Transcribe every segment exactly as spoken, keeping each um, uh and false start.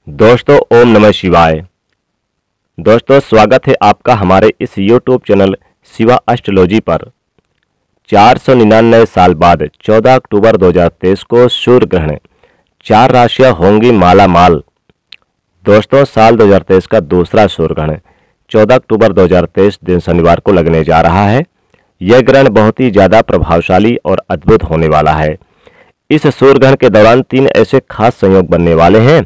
दोस्तों ओम नमः शिवाय। दोस्तों स्वागत है आपका हमारे इस यूट्यूब चैनल शिवा एस्ट्रोलॉजी पर। चार सौ निन्यानवे साल बाद चौदह अक्टूबर दो हज़ार तेईस को सूर्य ग्रहण, चार राशियां होंगी माला माल। दोस्तों साल दो हज़ार तेईस का दूसरा सूर्य ग्रहण चौदह अक्टूबर दो हज़ार तेईस दिन शनिवार को लगने जा रहा है। यह ग्रहण बहुत ही ज़्यादा प्रभावशाली और अद्भुत होने वाला है। इस सूर्य ग्रहण के दौरान तीन ऐसे खास संयोग बनने वाले हैं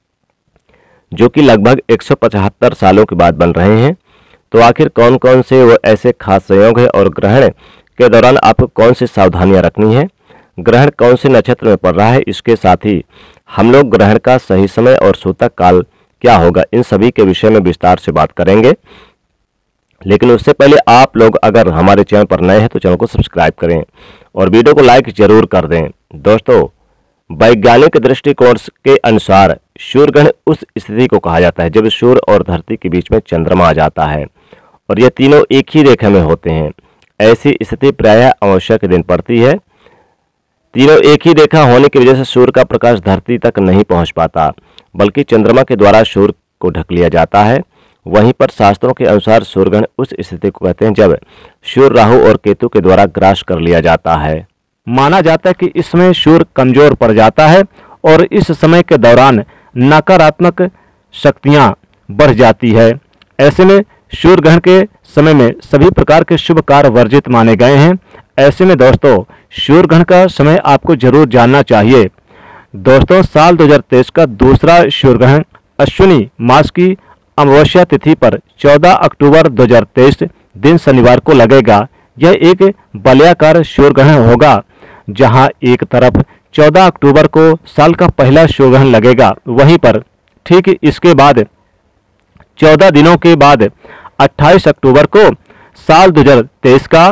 जो कि लगभग एक सौ पचहत्तर सालों के बाद बन रहे हैं। तो आखिर कौन कौन से वो ऐसे खास संयोग हैं और ग्रहण के दौरान आपको कौन सी सावधानियां रखनी है, ग्रहण कौन से नक्षत्र में पड़ रहा है, इसके साथ ही हम लोग ग्रहण का सही समय और सूतक काल क्या होगा, इन सभी के विषय में विस्तार से बात करेंगे। लेकिन उससे पहले आप लोग अगर हमारे चैनल पर नए हैं तो चैनल को सब्सक्राइब करें और वीडियो को लाइक जरूर कर दें। दोस्तों वैज्ञानिक दृष्टिकोण के अनुसार सूर्य ग्रहण उस स्थिति को कहा जाता है जब सूर्य और धरती के बीच में चंद्रमा आ जाता है और ये तीनों एक ही रेखा में होते हैं। ऐसी स्थिति प्रायः अमावस्या के दिन पड़ती है। तीनों एक ही रेखा होने की वजह से सूर्य का प्रकाश धरती तक नहीं पहुंच पाता, बल्कि चंद्रमा के द्वारा सूर्य को ढक लिया जाता है। वहीं पर शास्त्रों के अनुसार सूर्य ग्रहण उस स्थिति को कहते हैं जब सूर्य राहु और केतु के द्वारा ग्रास कर लिया जाता है। माना जाता है कि इसमें सूर्य कमजोर पड़ जाता है और इस समय के दौरान नकारात्मक शक्तियां बढ़ जाती है। ऐसे में सूर्य ग्रहण के समय में सभी प्रकार के शुभ कार्य वर्जित माने गए हैं। ऐसे में दोस्तों सूर्य ग्रहण का समय आपको जरूर जानना चाहिए। दोस्तों साल दो हज़ार तेईस का दूसरा सूर्य ग्रहण अश्विनी मास की अमावस्या तिथि पर चौदह अक्टूबर दो हज़ार तेईस दिन शनिवार को लगेगा। यह एक वलयाकार सूर्य ग्रहण होगा, जहां एक तरफ चौदह अक्टूबर को साल का पहला सूर्य ग्रहण लगेगा, वहीं पर ठीक इसके बाद चौदह दिनों के बाद अट्ठाईस अक्टूबर को साल दो हज़ार तेईस का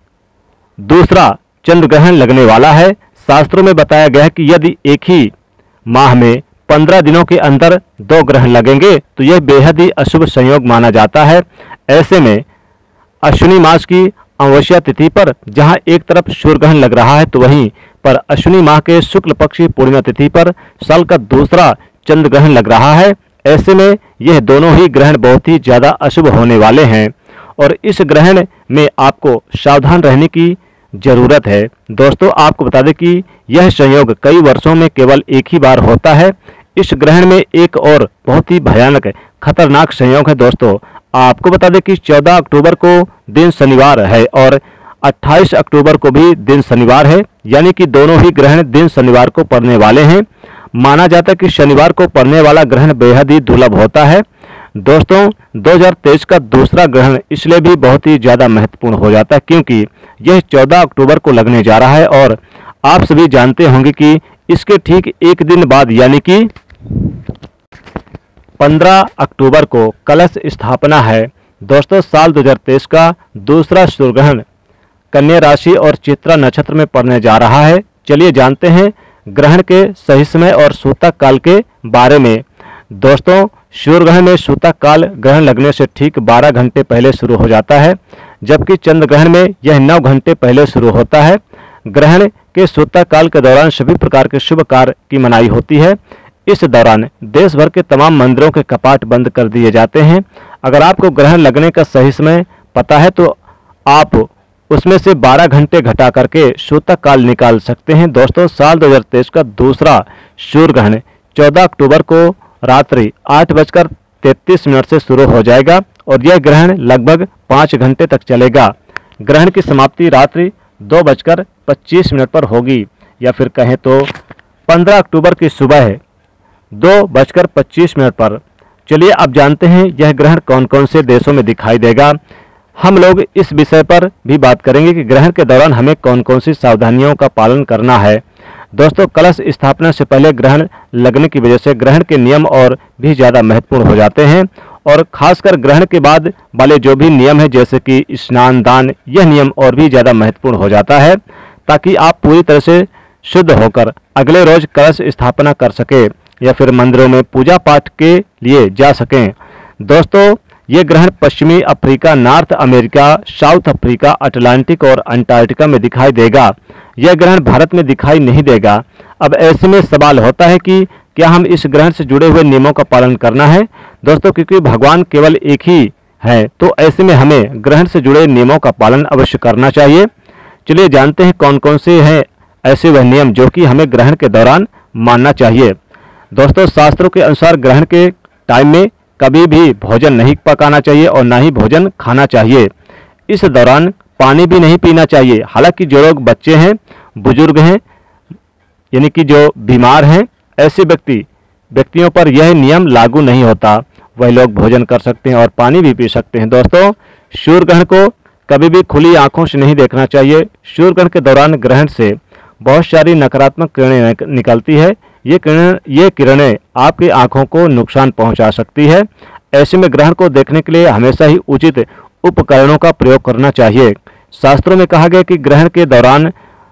दूसरा चंद्र ग्रहण लगने वाला है। शास्त्रों में बताया गया है कि यदि एक ही माह में पंद्रह दिनों के अंदर दो ग्रहण लगेंगे तो यह बेहद ही अशुभ संयोग माना जाता है। ऐसे में अश्विनी मास की अमावस्या तिथि पर जहां एक तरफ सूर्य ग्रहण लग रहा है तो वहीं पर अश्विनी माह के शुक्ल पक्ष की पूर्णिमा तिथि पर साल का दूसरा चंद्र ग्रहण लग रहा है। ऐसे में यह दोनों ही ग्रहण बहुत ही ज्यादा अशुभ होने वाले हैं और इस ग्रहण में आपको सावधान रहने की जरूरत है। दोस्तों आपको बता दें कि यह संयोग कई वर्षों में केवल एक ही बार होता है। इस ग्रहण में एक और बहुत ही भयानक खतरनाक संयोग है। दोस्तों आपको बता दें कि चौदह अक्टूबर को दिन शनिवार है और अट्ठाईस अक्टूबर को भी दिन शनिवार है, यानी कि दोनों ही ग्रहण दिन शनिवार को पड़ने वाले हैं। माना जाता है कि शनिवार को पड़ने वाला ग्रहण बेहद ही दुर्लभ होता है। दोस्तों दो हज़ार तेईस का दूसरा ग्रहण इसलिए भी बहुत ही ज़्यादा महत्वपूर्ण हो जाता है क्योंकि यह चौदह अक्टूबर को लगने जा रहा है और आप सभी जानते होंगे कि इसके ठीक एक दिन बाद यानी कि पंद्रह अक्टूबर को कलश स्थापना है। दोस्तों साल दो हज़ार तेईस का दूसरा सूर्य ग्रहण कन्या राशि और चित्रा नक्षत्र में पड़ने जा रहा है। चलिए जानते हैं ग्रहण के सही समय और सूतक काल के बारे में। दोस्तों सूर्य ग्रहण में सूतक काल ग्रहण लगने से ठीक बारह घंटे पहले शुरू हो जाता है, जबकि चंद्र ग्रहण में यह नौ घंटे पहले शुरू होता है। ग्रहण के सूतक काल के दौरान सभी प्रकार के शुभ कार्य की मनाही होती है। इस दौरान देश भर के तमाम मंदिरों के कपाट बंद कर दिए जाते हैं। अगर आपको ग्रहण लगने का सही समय पता है तो आप उसमें से बारह घंटे घटा करके सूतक काल निकाल सकते हैं। दोस्तों साल दो हज़ार तेईस का दूसरा सूर्य ग्रहण चौदह अक्टूबर को रात्रि आठ बजकर तैंतीस मिनट से शुरू हो जाएगा और यह ग्रहण लगभग पाँच घंटे तक चलेगा। ग्रहण की समाप्ति रात्रि दो बजकर पच्चीस मिनट पर होगी, या फिर कहें तो पंद्रह अक्टूबर की सुबह दो बजकर पच्चीस मिनट पर। चलिए अब जानते हैं यह ग्रहण कौन कौन से देशों में दिखाई देगा। हम लोग इस विषय पर भी बात करेंगे कि ग्रहण के दौरान हमें कौन कौन सी सावधानियों का पालन करना है। दोस्तों कलश स्थापना से पहले ग्रहण लगने की वजह से ग्रहण के नियम और भी ज़्यादा महत्वपूर्ण हो जाते हैं और खासकर ग्रहण के बाद वाले जो भी नियम है जैसे कि स्नान दान, यह नियम और भी ज़्यादा महत्वपूर्ण हो जाता है ताकि आप पूरी तरह से शुद्ध होकर अगले रोज कलश स्थापना कर सके या फिर मंदिरों में पूजा पाठ के लिए जा सकें। दोस्तों ये ग्रहण पश्चिमी Africa, North America, South Africa, Atlantic और अंटार्कटिका में दिखाई देगा। यह ग्रहण भारत में दिखाई नहीं देगा। अब ऐसे में सवाल होता है कि क्या हम इस ग्रहण से जुड़े हुए नियमों का पालन करना है दोस्तों, क्योंकि भगवान केवल एक ही है, तो ऐसे में हमें ग्रहण से जुड़े नियमों का पालन अवश्य करना चाहिए। चलिए जानते हैं कौन कौन से हैं ऐसे वह नियम जो कि हमें ग्रहण के दौरान मानना चाहिए। दोस्तों, शास्त्रों के अनुसार ग्रहण के टाइम में कभी भी भोजन नहीं पकाना चाहिए और ना ही भोजन खाना चाहिए। इस दौरान पानी भी नहीं पीना चाहिए। हालांकि जो लोग बच्चे हैं, बुजुर्ग हैं, यानी कि जो बीमार हैं, ऐसे व्यक्ति व्यक्तियों पर यह नियम लागू नहीं होता। वह लोग भोजन कर सकते हैं और पानी भी पी सकते हैं। दोस्तों, सूर्य ग्रहण को कभी भी खुली आंखों से नहीं देखना चाहिए। सूर्य ग्रहण के दौरान ग्रहण से बहुत सारी नकारात्मक किरणें निकलती है। ये किरणें ये किरणें आपकी आंखों को नुकसान पहुंचा सकती है। ऐसे में ग्रहण को देखने के लिए हमेशा ही उचित उपकरणों का प्रयोग करना चाहिए। शास्त्रों में कहा गया कि ग्रहण के दौरान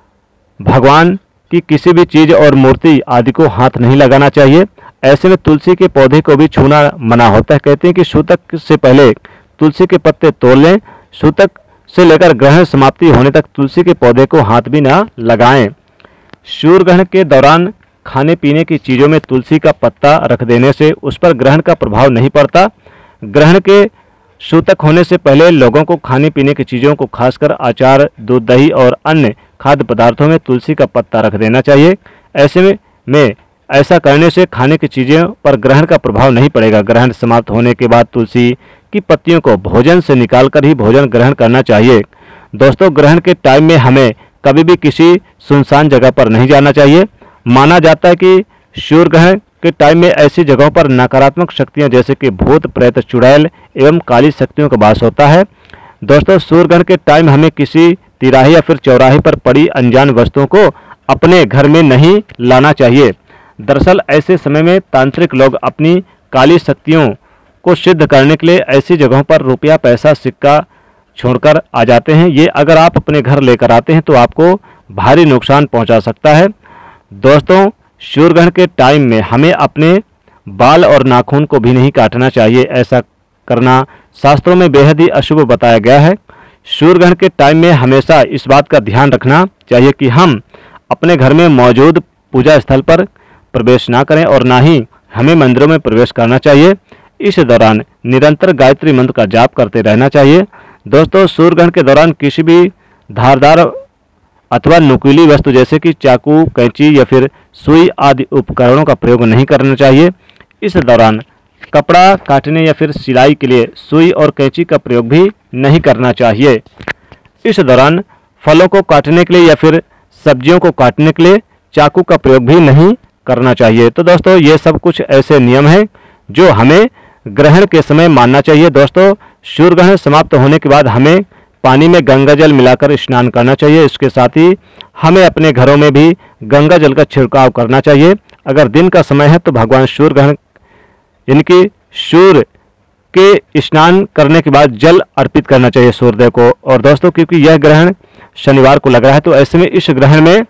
भगवान की किसी भी चीज और मूर्ति आदि को हाथ नहीं लगाना चाहिए। ऐसे में तुलसी के पौधे को भी छूना मना होता है। कहते हैं कि सूतक से पहले तुलसी के पत्ते तोड़ लें। सूतक से लेकर ग्रहण समाप्ति होने तक तुलसी के पौधे को हाथ भी ना लगाएं। सूर्य ग्रहण के दौरान खाने पीने की चीज़ों में तुलसी का पत्ता रख देने से उस पर ग्रहण का प्रभाव नहीं पड़ता। ग्रहण के सूतक होने से पहले लोगों को खाने पीने की चीज़ों को खासकर अचार, दूध, दही और अन्य खाद्य पदार्थों में तुलसी का पत्ता रख देना चाहिए। ऐसे में, में ऐसा करने से खाने की चीज़ों पर ग्रहण का प्रभाव नहीं पड़ेगा। ग्रहण समाप्त होने के बाद तुलसी की पत्तियों को भोजन से निकालकर ही भोजन ग्रहण करना चाहिए। दोस्तों, ग्रहण के टाइम में हमें कभी भी किसी सुनसान जगह पर नहीं जाना चाहिए। माना जाता है कि सूर्य ग्रहण के टाइम में ऐसी जगहों पर नकारात्मक शक्तियां जैसे कि भूत, प्रेत, चुड़ैल एवं काली शक्तियों का वास होता है। दोस्तों, सूर्य ग्रहण के टाइम हमें किसी तिराहे या फिर चौराहे पर पड़ी अनजान वस्तुओं को अपने घर में नहीं लाना चाहिए। दरअसल ऐसे समय में तांत्रिक लोग अपनी काली शक्तियों को सिद्ध करने के लिए ऐसी जगहों पर रुपया, पैसा, सिक्का छोड़कर आ जाते हैं। ये अगर आप अपने घर लेकर आते हैं तो आपको भारी नुकसान पहुंचा सकता है। दोस्तों, सूर्य ग्रहण के टाइम में हमें अपने बाल और नाखून को भी नहीं काटना चाहिए। ऐसा करना शास्त्रों में बेहद ही अशुभ बताया गया है। सूर्य ग्रहण के टाइम में हमेशा इस बात का ध्यान रखना चाहिए कि हम अपने घर में मौजूद पूजा स्थल पर प्रवेश ना करें और ना ही हमें मंदिरों में प्रवेश करना चाहिए। इस दौरान निरंतर गायत्री मंत्र का जाप करते रहना चाहिए। दोस्तों, सूर्य ग्रहण के दौरान किसी भी धारदार अथवा नुकीली वस्तु जैसे कि चाकू, कैंची या फिर सुई आदि उपकरणों का प्रयोग नहीं करना चाहिए। इस दौरान कपड़ा काटने या फिर सिलाई के लिए सुई और कैंची का प्रयोग भी नहीं करना चाहिए। इस दौरान फलों को काटने के लिए या फिर सब्जियों को काटने के लिए चाकू का प्रयोग भी नहीं करना चाहिए। तो दोस्तों, ये सब कुछ ऐसे नियम हैं जो हमें ग्रहण के समय मानना चाहिए। दोस्तों, सूर्य ग्रहण समाप्त होने के बाद हमें पानी में गंगा जल मिलाकर स्नान करना चाहिए। इसके साथ ही हमें अपने घरों में भी गंगा जल का छिड़काव करना चाहिए। अगर दिन का समय है तो भगवान सूर्य ग्रहण यानी कि सूर्य के स्नान करने के बाद जल अर्पित करना चाहिए सूर्यदेव को। और दोस्तों, क्योंकि यह ग्रहण शनिवार को लग रहा है तो ऐसे में इस ग्रहण में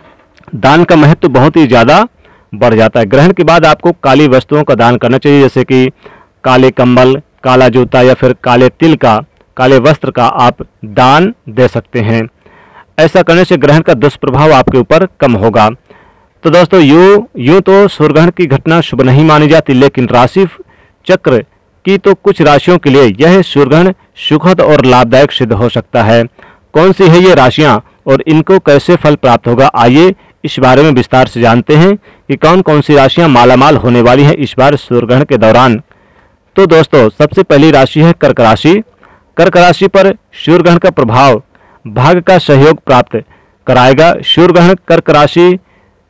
दान का महत्व बहुत ही ज़्यादा बढ़ जाता है। ग्रहण के बाद आपको काली वस्तुओं का दान करना चाहिए, जैसे कि काले कंबल, काला जूता या फिर काले तिल का, काले वस्त्र का आप दान दे सकते हैं। ऐसा करने से ग्रहण का दुष्प्रभाव आपके ऊपर कम होगा। तो दोस्तों, यूं यूं तो सूर्य ग्रहण की घटना शुभ नहीं मानी जाती, लेकिन राशि चक्र की तो कुछ राशियों के लिए यह सूर्य ग्रहण सुखद और लाभदायक सिद्ध हो सकता है। कौन सी है ये राशियां और इनको कैसे फल प्राप्त होगा, आइए इस बारे में विस्तार से जानते हैं कि कौन कौन सी राशियां मालामाल होने वाली हैं इस बार सूर्य ग्रहण के दौरान। तो दोस्तों, सबसे पहली राशि है कर्क राशि। कर्क राशि पर सूर्य ग्रहण का प्रभाव भाग्य का सहयोग प्राप्त कराएगा। सूर्य ग्रहण कर्क राशि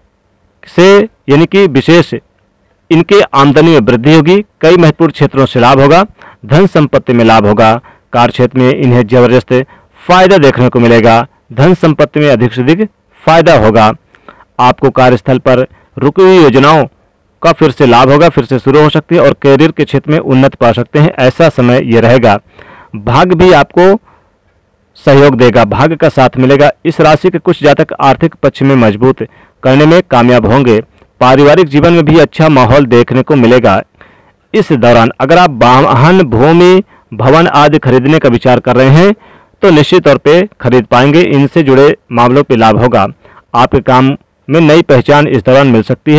से यानी कि विशेष इनके आमदनी में वृद्धि होगी। कई महत्वपूर्ण क्षेत्रों से लाभ होगा। धन संपत्ति में लाभ होगा। कार्य क्षेत्र में इन्हें जबरदस्त फायदा देखने को मिलेगा। धन संपत्ति में अधिक से अधिक फायदा होगा। आपको कार्यस्थल पर रुकी हुई योजनाओं का फिर से लाभ होगा, फिर से शुरू हो सकती है और कैरियर के क्षेत्र में उन्नति पा सकते हैं। ऐसा समय ये रहेगा। भाग्य भी आपको सहयोग देगा, भाग्य का साथ मिलेगा। इस राशि के कुछ जातक आर्थिक पक्ष में मजबूत करने में कामयाब होंगे। पारिवारिक जीवन में भी अच्छा माहौल देखने को मिलेगा। इस दौरान अगर आप वाहन, भूमि, भवन आदि खरीदने का विचार कर रहे हैं तो निश्चित तौर पे खरीद पाएंगे। इनसे जुड़े मामलों पे लाभ होगा। आपके काम में नई पहचान इस दौरान मिल सकती है।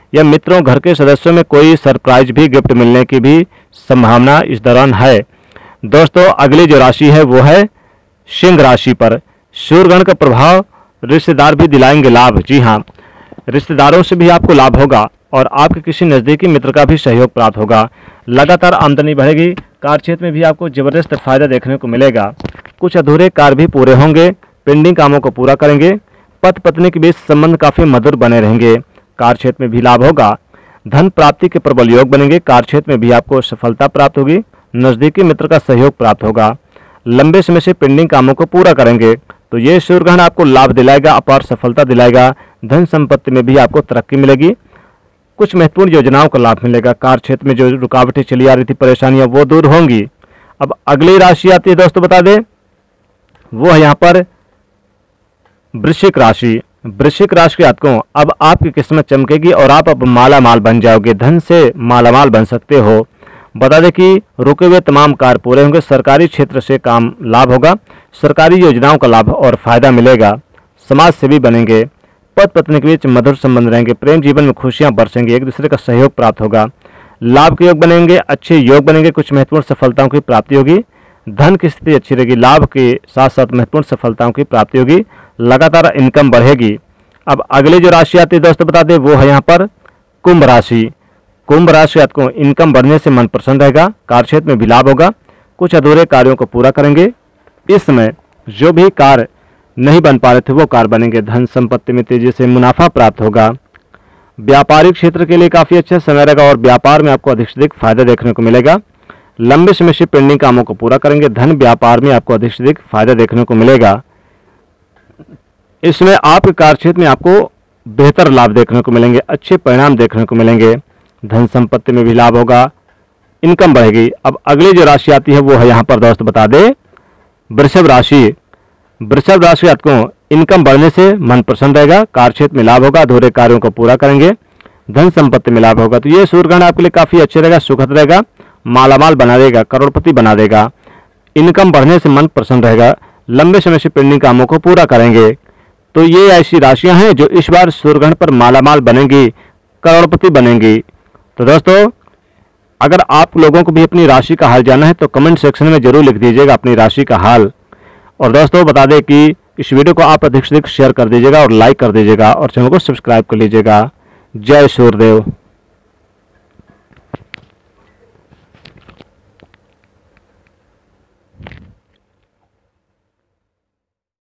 या मित्रों घर के सदस्यों में कोई सरप्राइज भी गिफ्ट मिलने की भी संभावना इस दौरान है। दोस्तों अगली जो राशि है वो है सिंह राशि पर। सूर्यग्रहण का प्रभाव रिश्तेदार भी दिलाएंगे लाभ। जी हाँ, रिश्तेदारों से भी आपको लाभ होगा और आपके किसी नज़दीकी मित्र का भी सहयोग प्राप्त होगा। लगातार आमदनी बढ़ेगी। कार्य क्षेत्र में भी आपको जबरदस्त फायदा देखने को मिलेगा। कुछ अधूरे कार्य भी पूरे होंगे। पेंडिंग कामों को पूरा करेंगे। पति पत्नी के बीच संबंध काफी मधुर बने रहेंगे। कार्य क्षेत्र में भी लाभ होगा। धन प्राप्ति के प्रबल योग बनेंगे। कार्य क्षेत्र में भी आपको सफलता प्राप्त होगी। नजदीकी मित्र का सहयोग प्राप्त होगा। लंबे समय से पेंडिंग कामों को पूरा करेंगे तो ये सूर्यग्रहण आपको लाभ दिलाएगा, अपार सफलता दिलाएगा। धन संपत्ति में भी आपको तरक्की मिलेगी। कुछ महत्वपूर्ण योजनाओं का लाभ मिलेगा। कार्य क्षेत्र में जो रुकावटें चली आ रही थी, परेशानियां, वो दूर होंगी। अब अगली राशि आती है दोस्तों, बता दें वो है यहाँ पर वृश्चिक राशि। वृश्चिक राशि के जातकों अब आपकी किस्मत चमकेगी और आप अब माला माल बन जाओगे। धन से माला माल बन सकते हो। बता दें कि रुके हुए तमाम कार्य पूरे होंगे। सरकारी क्षेत्र से काम लाभ होगा। सरकारी योजनाओं का लाभ और फायदा मिलेगा। समाज सेवी बनेंगे। पति पत्नी के बीच मधुर संबंध रहेंगे। प्रेम जीवन में खुशियां बरसेंगी। एक दूसरे का सहयोग प्राप्त होगा। लाभ के योग बनेंगे। अच्छे योग बनेंगे। कुछ महत्वपूर्ण सफलताओं की प्राप्ति होगी। धन की स्थिति अच्छी रहेगी। लाभ के साथ साथ महत्वपूर्ण सफलताओं की प्राप्ति होगी। लगातार इनकम बढ़ेगी। अब अगली जो राशि आती है दोस्तों, बता दें वो है यहाँ पर कुंभ राशि। कुंभ राशि को इनकम बढ़ने से मन प्रसन्न रहेगा। कार्य क्षेत्र में भी लाभ होगा। कुछ अधूरे कार्यों को पूरा करेंगे। इस समय जो भी कार्य नहीं बन पा रहे थे वो कार्य बनेंगे। धन संपत्ति में तेजी से मुनाफा प्राप्त होगा। व्यापारिक क्षेत्र के लिए काफी अच्छा समय रहेगा और व्यापार में आपको अधिक से अधिक फायदा देखने को मिलेगा। लंबे समय से पेंडिंग कामों को पूरा करेंगे। धन व्यापार में आपको अधिक से अधिक फायदा देखने को मिलेगा। इसमें आपके कार्य क्षेत्र में आपको बेहतर लाभ देखने को मिलेंगे। अच्छे परिणाम देखने को मिलेंगे। धन संपत्ति में भी लाभ होगा। इनकम बढ़ेगी। अब अगली जो राशि आती है वो है यहाँ पर दोस्त बता दें वृषभ राशि। वृषभ राशि जातकों इनकम बढ़ने से मन प्रसन्न रहेगा। कार्य क्षेत्र में लाभ होगा। अधूरे कार्यों को पूरा करेंगे। धन संपत्ति में लाभ होगा। तो ये सूर्यग्रहण आपके लिए काफी अच्छा रहेगा, सुखद रहेगा, मालामाल बना देगा, करोड़पति बना देगा। इनकम बढ़ने से मन प्रसन्न रहेगा। लंबे समय से पेंडिंग कामों को पूरा करेंगे। तो ये ऐसी राशियां हैं जो इस बार सूर्यग्रहण पर मालामाल बनेंगी, करोड़पति बनेंगी। तो दोस्तों अगर आप लोगों को भी अपनी राशि का हाल जानना है तो कमेंट सेक्शन में जरूर लिख दीजिएगा अपनी राशि का हाल। और दोस्तों बता दें कि इस वीडियो को आप अधिक से अधिक शेयर कर दीजिएगा और लाइक कर दीजिएगा और चैनल को सब्सक्राइब कर लीजिएगा। जय सूर्यदेव।